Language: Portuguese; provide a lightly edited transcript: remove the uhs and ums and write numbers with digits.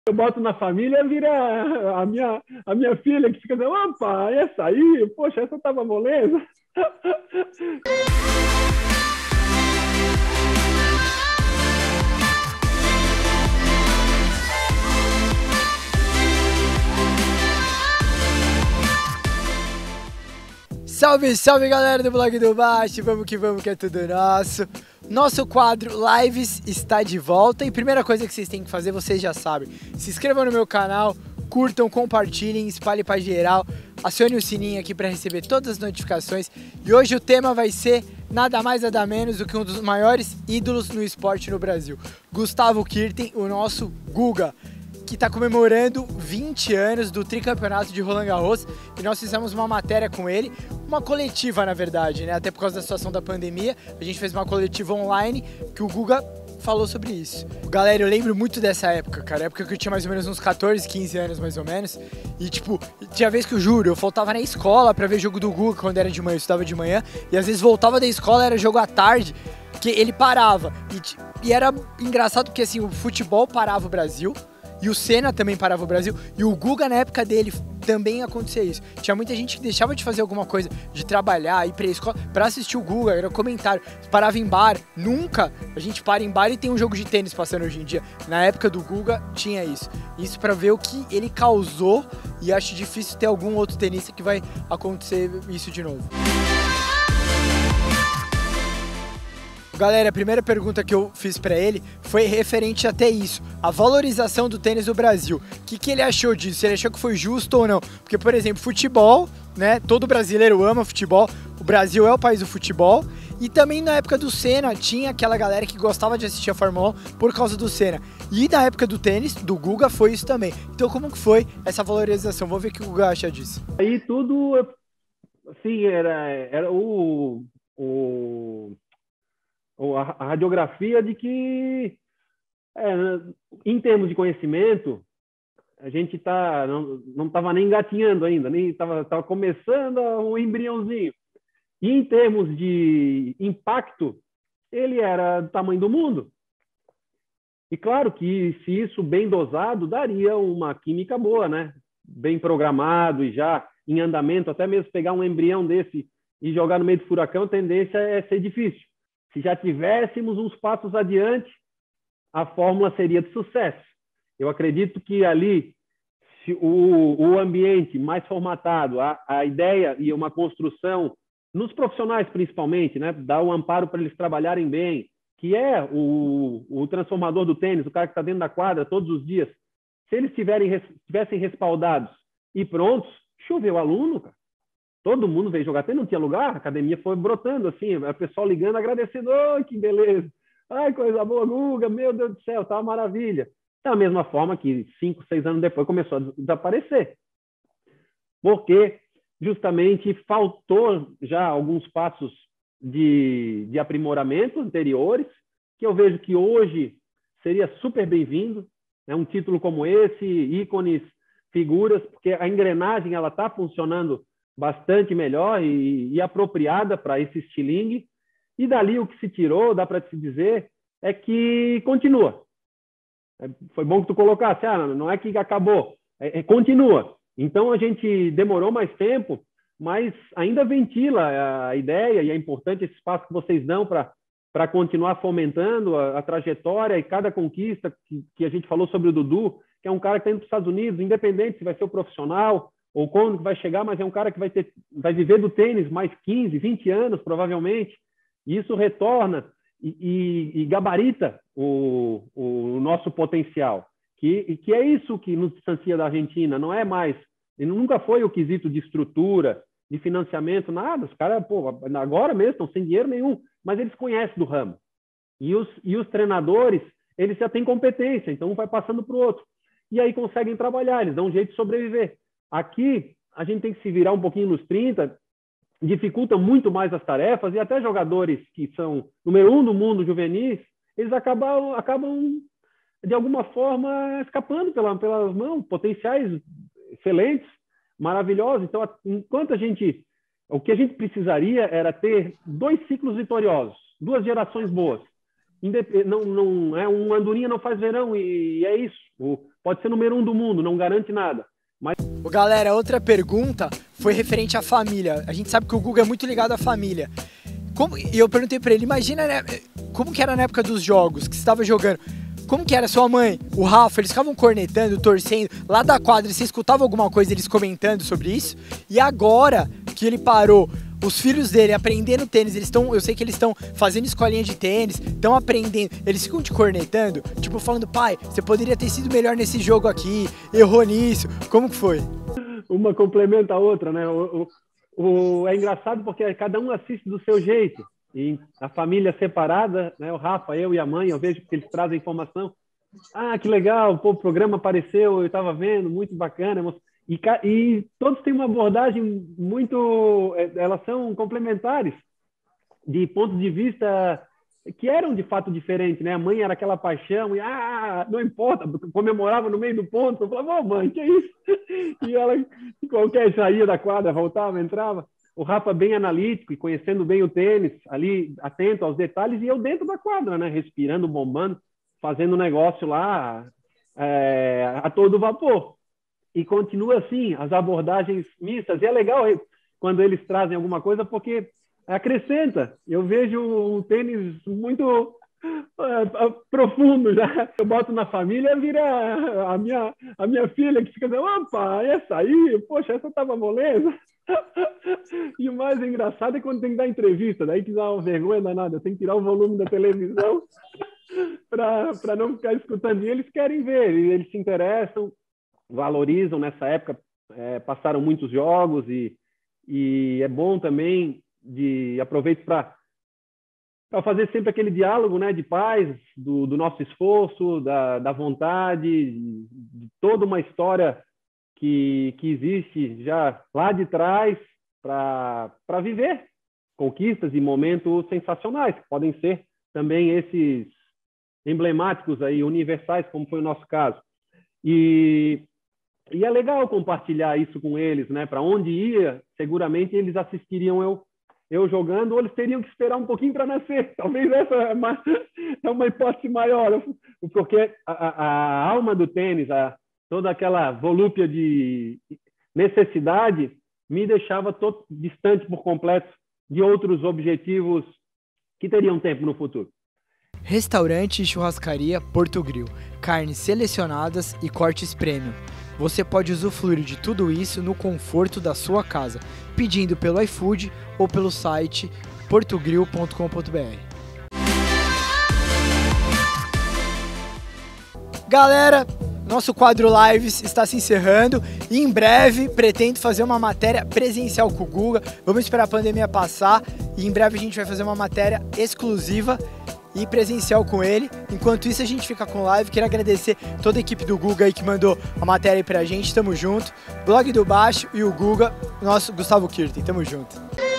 eu boto na família, vira a minha filha que fica dizendo, opa, essa aí, poxa, essa tava moleza. Salve, salve galera do blog do Baixo, vamos que é tudo nosso. Nosso quadro Lives está de volta e primeira coisa que vocês têm que fazer, vocês já sabem, se inscrevam no meu canal, curtam, compartilhem, espalhem para geral, acione o sininho aqui para receber todas as notificações e hoje o tema vai ser nada mais nada menos do que um dos maiores ídolos no esporte no Brasil, Gustavo Kuerten, o nosso Guga, que está comemorando 20 anos do tricampeonato de Roland Garros e nós fizemos uma matéria com ele, uma coletiva na verdade, né? Até por causa da situação da pandemia, a gente fez uma coletiva online que o Guga falou sobre isso. Galera, eu lembro muito dessa época, cara, época que eu tinha mais ou menos uns 14, 15 anos mais ou menos, e tipo, tinha vez que eu juro, eu faltava na escola pra ver jogo do Guga quando era de manhã, eu estudava de manhã, e às vezes voltava da escola, era jogo à tarde, que ele parava, e era engraçado porque assim, o futebol parava o Brasil, e o Senna também parava o Brasil. E o Guga, na época dele, também acontecia isso. Tinha muita gente que deixava de fazer alguma coisa, de trabalhar, ir pra escola, pra assistir o Guga, era comentário. Parava em bar. Nunca a gente para em bar e tem um jogo de tênis passando hoje em dia. Na época do Guga, tinha isso. Isso pra ver o que ele causou. E acho difícil ter algum outro tenista que vai acontecer isso de novo. Galera, a primeira pergunta que eu fiz pra ele foi referente até isso, a valorização do tênis no Brasil. O que ele achou disso? Ele achou que foi justo ou não? Porque, por exemplo, futebol, né? Todo brasileiro ama futebol, o Brasil é o país do futebol. E também na época do Senna, tinha aquela galera que gostava de assistir a Fórmula 1 por causa do Senna. E na época do tênis, do Guga, foi isso também. Então como que foi essa valorização? Vamos ver o que o Guga acha disso. Aí tudo, assim, era a radiografia de que, em termos de conhecimento, a gente não estava nem engatinhando ainda, nem estava começando um embriãozinho. E em termos de impacto, ele era do tamanho do mundo. E claro que, se isso bem dosado, daria uma química boa, né? Bem programado e já em andamento, até mesmo pegar um embrião desse e jogar no meio do furacão, a tendência é ser difícil. Se já tivéssemos uns passos adiante, a fórmula seria de sucesso. Eu acredito que ali, se o ambiente mais formatado, a ideia e uma construção, nos profissionais principalmente, né, dar o amparo para eles trabalharem bem, que é o transformador do tênis, o cara que está dentro da quadra todos os dias, se eles tivessem respaldados e prontos, choveu aluno, cara. Todo mundo veio jogar tênis, não tinha lugar, a academia foi brotando, assim, o pessoal ligando, agradecendo, oh, que beleza, ai, coisa boa, Guga, meu Deus do céu, tá uma maravilha. Da mesma forma que 5, 6 anos depois começou a desaparecer. Porque justamente faltou já alguns passos de aprimoramento anteriores, que eu vejo que hoje seria super bem-vindo, né? Um título como esse, ícones, figuras, porque a engrenagem ela está funcionando bastante melhor e apropriada para esse estilingue. E dali o que se tirou, dá para se dizer, é que continua. Foi bom que tu colocasse, não é que acabou, continua. Então a gente demorou mais tempo, mas ainda ventila a ideia e é importante esse espaço que vocês dão para continuar fomentando a trajetória e cada conquista que a gente falou sobre o Dudu, que é um cara que está indo para os Estados Unidos, independente se vai ser o profissional ou quando vai chegar, mas é um cara que vai viver do tênis mais 15, 20 anos, provavelmente. E isso retorna e gabarita o nosso potencial. Que é isso que nos distancia da Argentina, não é mais... Ele nunca foi o quesito de estrutura, de financiamento, nada. Os caras, agora mesmo estão sem dinheiro nenhum, mas eles conhecem do ramo. E os treinadores, eles já têm competência, então um vai passando para o outro. E aí conseguem trabalhar, eles dão um jeito de sobreviver. Aqui, a gente tem que se virar um pouquinho nos 30, dificulta muito mais as tarefas, e até jogadores que são número 1 do mundo juvenis, eles acabam de alguma forma, escapando pelas mãos, potenciais excelentes, maravilhosos. Então, enquanto o que a gente precisaria era ter 2 ciclos vitoriosos, 2 gerações boas. Não é um andorinha não faz verão, e é isso. pode ser número 1 do mundo, não garante nada. Mas... Galera, outra pergunta foi referente à família. A gente sabe que o Guga é muito ligado à família. E eu perguntei pra ele, imagina, né, como que era na época dos jogos, que você estava jogando. Como que era sua mãe, o Rafa, eles ficavam cornetando, torcendo, lá da quadra, você escutava alguma coisa eles comentando sobre isso? E agora que ele parou, os filhos dele aprendendo tênis, eu sei que eles estão fazendo escolinha de tênis, estão aprendendo, eles ficam te cornetando, tipo falando, pai, você poderia ter sido melhor nesse jogo aqui, errou nisso, como que foi? Uma complementa a outra, né? É engraçado porque cada um assiste do seu jeito. E a família separada, né? O Rafa, eu e a mãe, eu vejo que eles trazem informação. Ah, que legal, pô, o programa apareceu, eu estava vendo, muito bacana. E todos têm uma abordagem muito... Elas são complementares, de pontos de vista que eram de fato diferentes, né? A mãe era aquela paixão, e não importa, comemorava no meio do ponto. Eu falava, ô mãe, que é isso? E ela, qualquer saía da quadra, voltava, entrava. O Rafa bem analítico e conhecendo bem o tênis, ali atento aos detalhes, e eu dentro da quadra, né? Respirando, bombando, fazendo negócio lá a todo vapor. E continua assim, as abordagens mistas. E é legal quando eles trazem alguma coisa, porque acrescenta. Eu vejo um tênis muito profundo já. Eu boto na família, vira a minha filha que fica dizendo, opa, essa aí, poxa, essa tava moleza. E o mais engraçado é quando tem que dar entrevista, daí que dá uma vergonha danada, eu tenho que tirar o volume da televisão para não ficar escutando. E eles querem ver, eles se interessam, valorizam. Nessa época passaram muitos jogos e é bom também, aproveito para fazer sempre aquele diálogo, né, de paz, do nosso esforço, da vontade, de toda uma história que existe já lá de trás para viver conquistas e momentos sensacionais, que podem ser também esses emblemáticos aí, universais, como foi o nosso caso. E é legal compartilhar isso com eles, né? Para onde ia, seguramente eles assistiriam eu jogando, ou eles teriam que esperar um pouquinho para nascer. Talvez essa é uma hipótese maior, porque a alma do tênis, toda aquela volúpia de necessidade, me deixava distante por completo de outros objetivos que teriam tempo no futuro. Restaurante e churrascaria Porto Grill. Carnes selecionadas e cortes premium. Você pode usufruir de tudo isso no conforto da sua casa, pedindo pelo iFood ou pelo site portogrill.com.br. Galera, nosso quadro Lives está se encerrando e em breve pretendo fazer uma matéria presencial com o Guga. Vamos esperar a pandemia passar e em breve a gente vai fazer uma matéria exclusiva e presencial com ele. Enquanto isso a gente fica com live. Quero agradecer toda a equipe do Guga aí que mandou a matéria aí pra gente. Tamo junto. Blog do Baixo e o Guga, nosso Gustavo Kirten. Tamo junto.